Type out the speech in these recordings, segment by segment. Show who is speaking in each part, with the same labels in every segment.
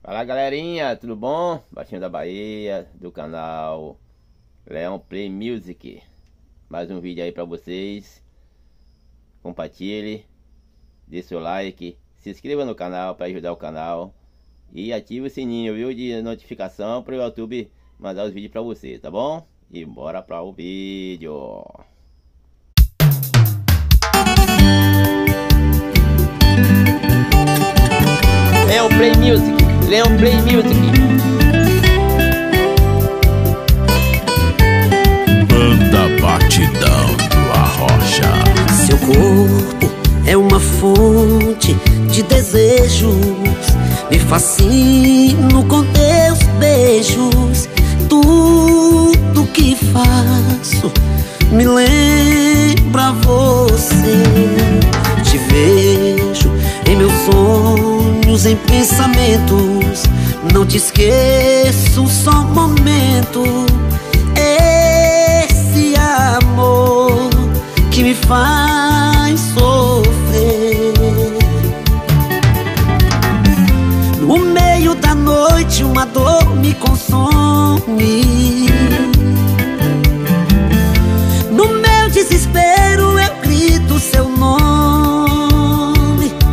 Speaker 1: Fala galerinha, tudo bom? Baixinho da Bahia, do canal Leão Play Music. Mais um vídeo aí pra vocês. Compartilhe, dê seu like, se inscreva no canal para ajudar o canal e ative o sininho, viu, de notificação para o YouTube mandar os vídeos pra você, tá bom? E bora para o vídeo. Leão Play Music, Leão Play Music.
Speaker 2: Banda Batidão do Arrocha.
Speaker 3: Seu corpo é uma fonte de desejos, me fascino com teus beijos. Tudo que faço me lembra você. Te vejo em meus sonhos, em pensamentos. Não te esqueço, só um momento. Esse amor que me faz sofrer. No meio da noite uma dor me consome. No meu desespero eu grito seu nome.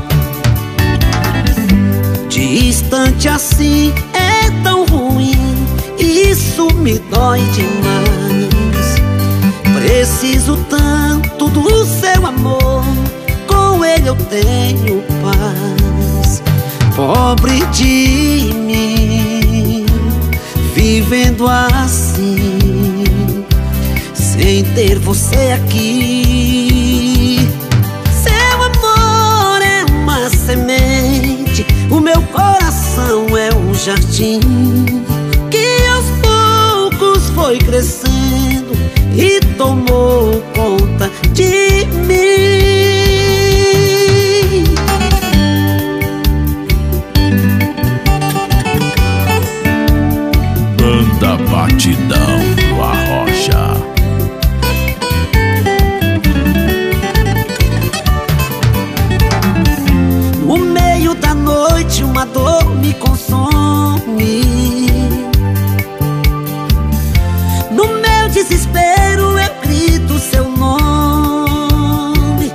Speaker 3: Distante assim é tão ruim, isso me dói demais. Preciso tanto do seu amor, com ele eu tenho paz. Pobre de mim, vivendo assim, sem ter você aqui. Seu amor é uma semente, o meu coração é um jardim que aos poucos foi crescendo e tomou conta de mim.
Speaker 2: Banda Batidão do Arrocha.
Speaker 3: No meio da noite uma dor me consome. No meu desespero eu grito seu nome.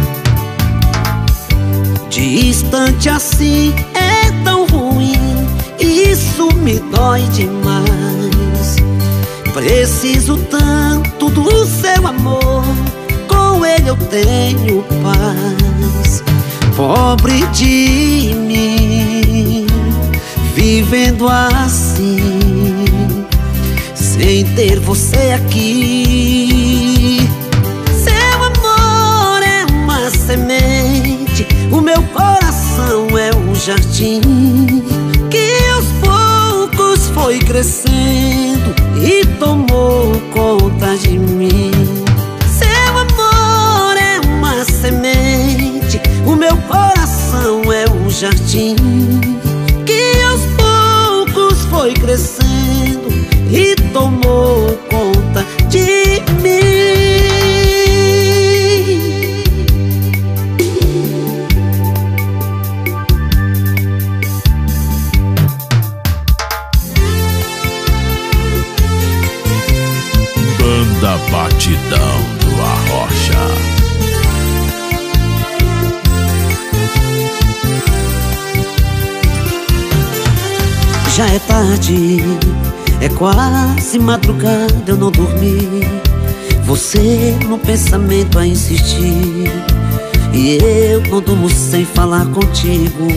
Speaker 3: Distante assim é tão ruim, isso me dói demais. Preciso tanto do seu amor, com ele eu tenho paz. Pobre de mim, vivendo assim, sem ter você aqui. Seu amor é uma semente, o meu coração é um jardim que aos poucos foi crescendo e tomou conta de mim. Seu amor é uma semente, o meu coração é um jardim que aos poucos foi crescendo e tomou conta de mim.
Speaker 2: Banda Batidão do Arrocha.
Speaker 3: Já é tarde, é quase madrugada, eu não dormi. Você no pensamento a insistir, e eu não durmo sem falar contigo.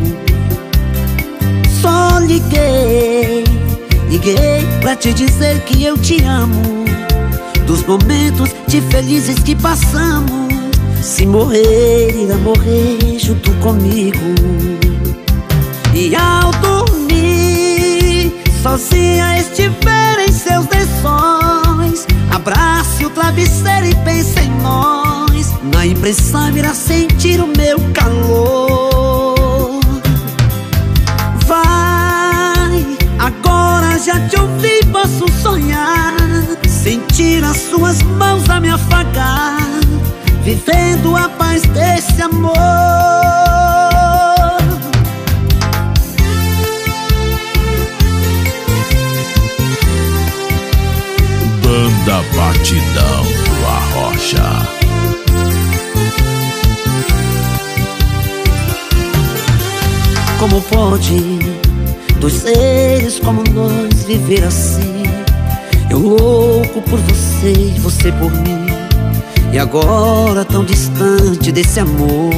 Speaker 3: Só liguei pra te dizer que eu te amo, dos momentos de felizes que passamos. Se morrer, irá morrer junto comigo. E ao dormir, sozinha estiver em seus lençóis, abrace o travesseiro e pense em nós. Na impressão irá sentir o meu calor. Vai, agora já te ouvi, posso sonhar, sentir as suas mãos a me afagar, vivendo a paz desse amor.
Speaker 2: batidão do Arrocha.
Speaker 3: Como pode dois seres como nós viver assim? Eu louco por você e você por mim, e agora tão distante desse amor.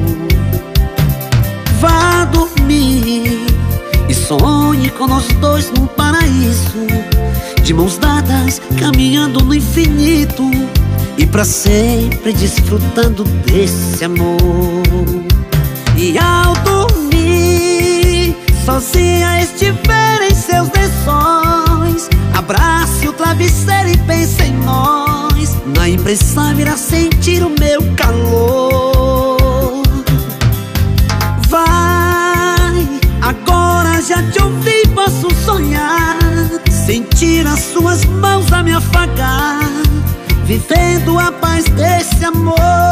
Speaker 3: Vá dormir e sonhe com nós dois num paraíso, de mãos dadas caminhando no infinito, e pra sempre desfrutando desse amor. E ao dormir, sozinha estiver em seus lençóis, abrace o travesseiro e pense em nós. Na impressão irá sentir o meu calor. Vai, agora já te ouvi, posso sonhar, sentir as suas mãos a me afagar, vivendo a paz desse amor.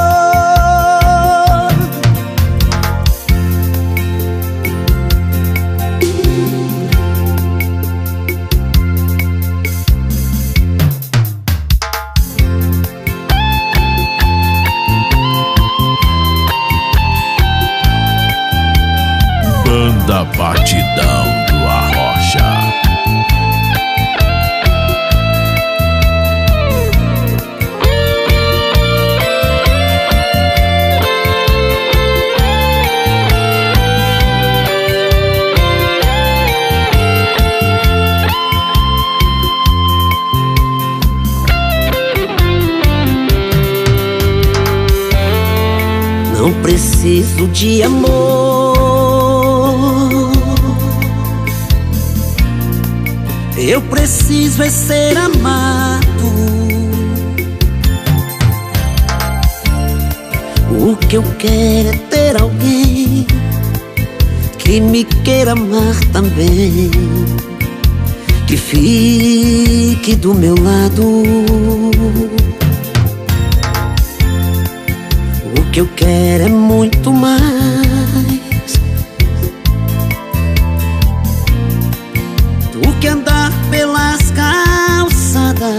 Speaker 2: Banda Batidão do Arrocha.
Speaker 3: Não preciso de amor, eu preciso é ser amado. O que eu quero é ter alguém que me queira amar também, que fique do meu lado. O que eu quero é muito mais do que andar pelas calçadas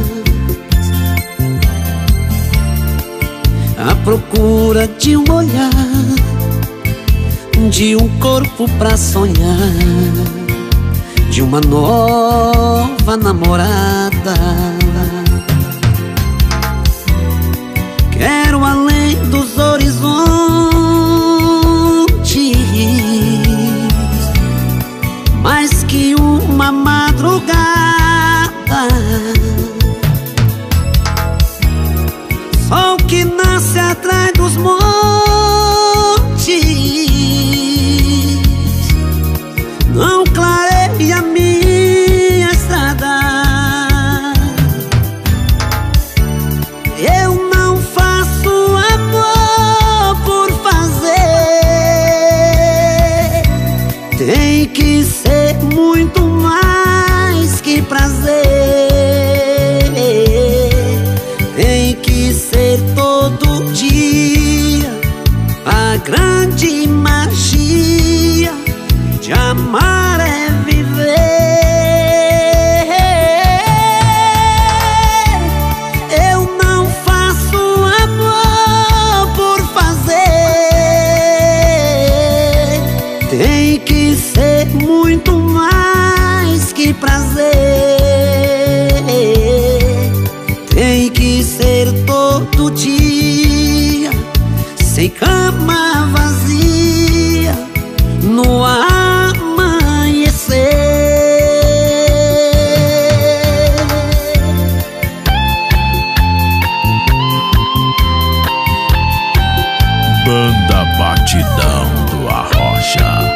Speaker 3: à procura de um olhar, de um corpo pra sonhar, de uma nova namorada. Quero além dos horizontes, mais que uma madrugada, sol que nasce atrás dos montes, não clareia minha estrada. Eu não faço amor por fazer, tem que ser muito mais que prazer, tem que ser todo dia a grande magia de amar é viver. Eu não faço amor por fazer, tem que ser muito mais que prazer, tem que ser todo dia, sem cama vazia, no amanhecer.
Speaker 2: Banda Batidão do Arrocha.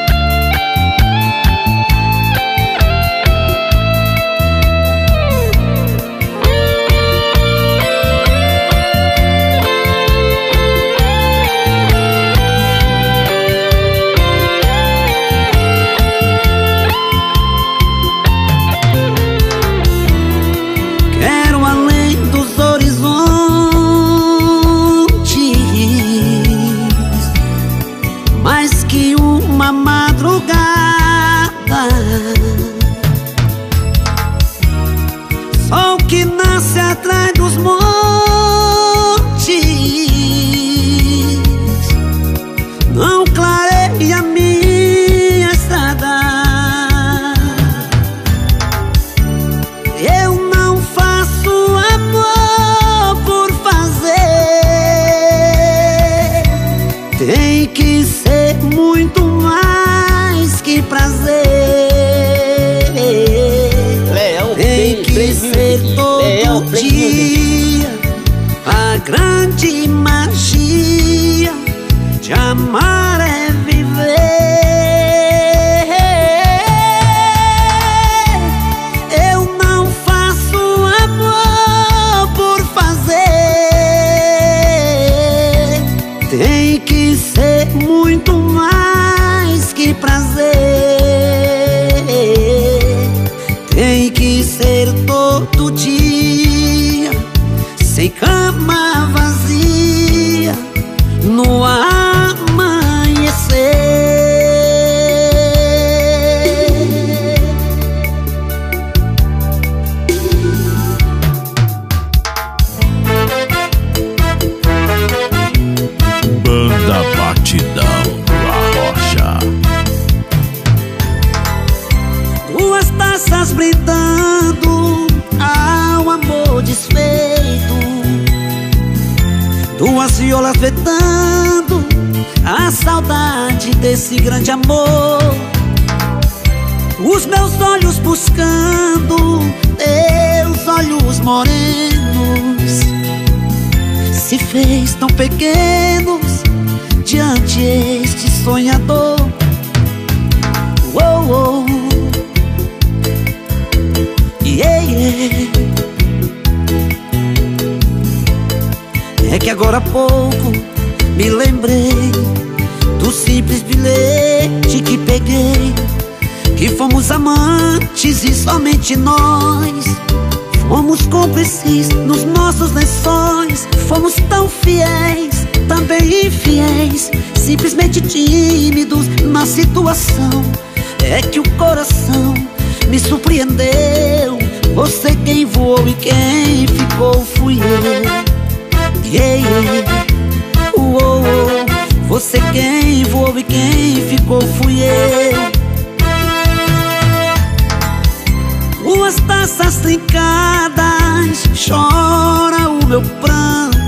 Speaker 3: que prazer.
Speaker 1: Leão
Speaker 3: Tem que ser todo dia a grande magia de amar é viver. Eu não faço amor por fazer. Tem que ser muito mais que prazer. Tem que ser todo dia, sem cama vazia, no amanhecer.
Speaker 2: Banda Batidão do Arrocha.
Speaker 3: Duas taças brindando ao amor desfeito, duas violas vetando a saudade desse grande amor. Os meus olhos buscando teus olhos morenos, se fez tão pequenos diante este sonhador. Oh, oh. Yeah, yeah. É que agora há pouco me lembrei do simples bilhete que peguei, que fomos amantes e somente nós. Fomos cúmplices nos nossos lençóis. Fomos tão fiéis, também infiéis, simplesmente tímidos na situação. É que o coração me surpreendeu. Você quem voou e quem ficou fui eu. Yeah, yeah. Oh, oh. Você quem voou e quem ficou fui eu. Duas taças trincadas, chora o meu pranto.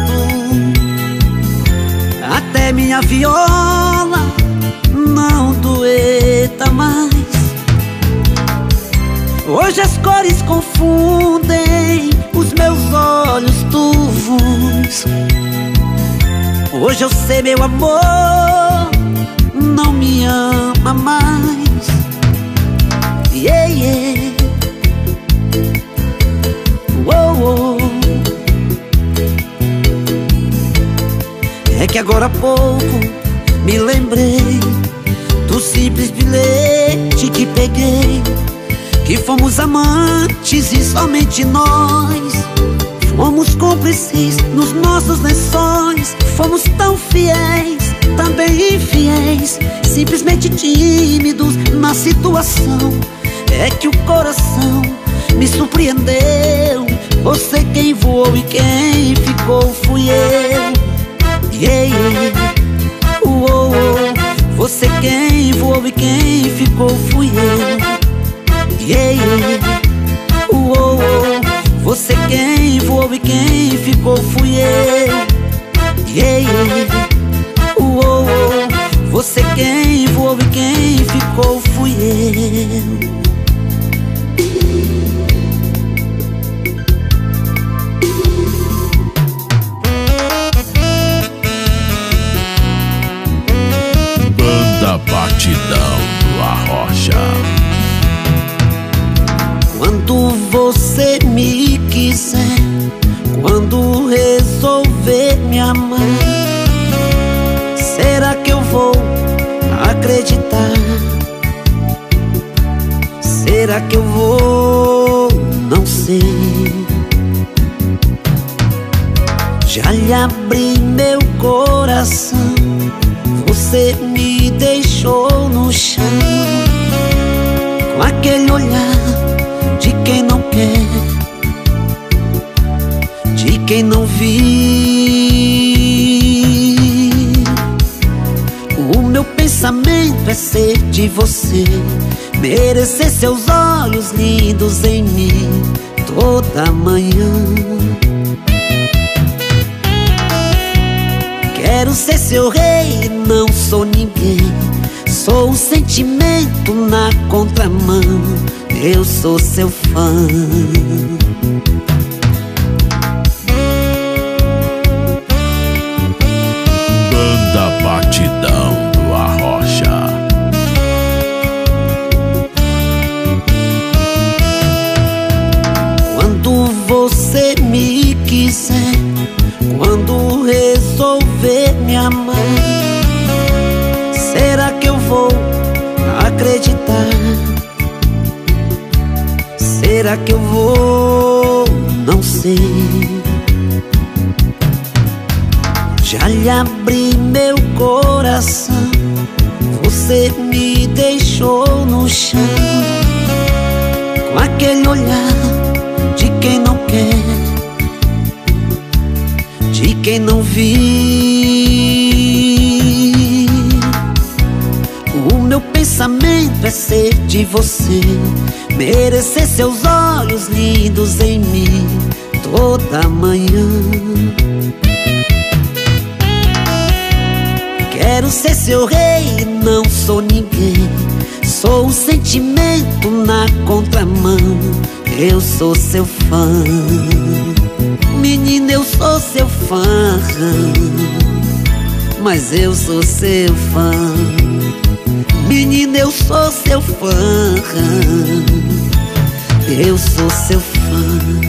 Speaker 3: Até minha viola não dueta mais. Hoje as cores confundem os meus olhos turvos. Hoje eu sei, meu amor não me ama mais. Yeah, yeah. Oh, oh. É que agora há pouco me lembrei do simples bilhete que peguei, que fomos amantes e somente nós. Fomos cúmplices nos nossos lençóis. Fomos tão fiéis, também infiéis, simplesmente tímidos na situação. É que o coração me surpreendeu. Você quem voou e quem ficou fui eu. Yeah, yeah. Oh, oh. Você quem voou e quem ficou fui eu. Yeah, yeah. Oh, oh. Você quem voou e quem ficou fui eu. Yeah, yeah. Oh, oh. Você quem voou e quem ficou fui eu.
Speaker 2: Batidão do Arrocha.
Speaker 3: Quando você me quiser, quando resolver me amar, será que eu vou acreditar? Será que eu vou? Não sei. Já lhe abri meu coração, você me deixou no chão, com aquele olhar de quem não quer, de quem não viu. O meu pensamento é ser de você, merecer seus olhos lindos em mim toda manhã. Quero ser seu rei, não sou ninguém, Sou o sentimento na contramão, eu sou seu fã.
Speaker 2: Banda Batidão do Arrocha.
Speaker 3: Quando você me quiser, quando resolver me amar, será que eu vou acreditar? Será que eu vou? Não sei. Já lhe abri meu coração, você me deixou no chão, com aquele olhar de quem não quer, de quem não viu. O meu pensamento é ser de você, merecer seus olhos lindos em mim toda manhã. Quero ser seu rei, não sou ninguém, sou um sentimento na contramão, eu sou seu fã. Menina, eu sou seu fã, mas eu sou seu fã. Menina, eu sou seu fã, eu sou seu fã.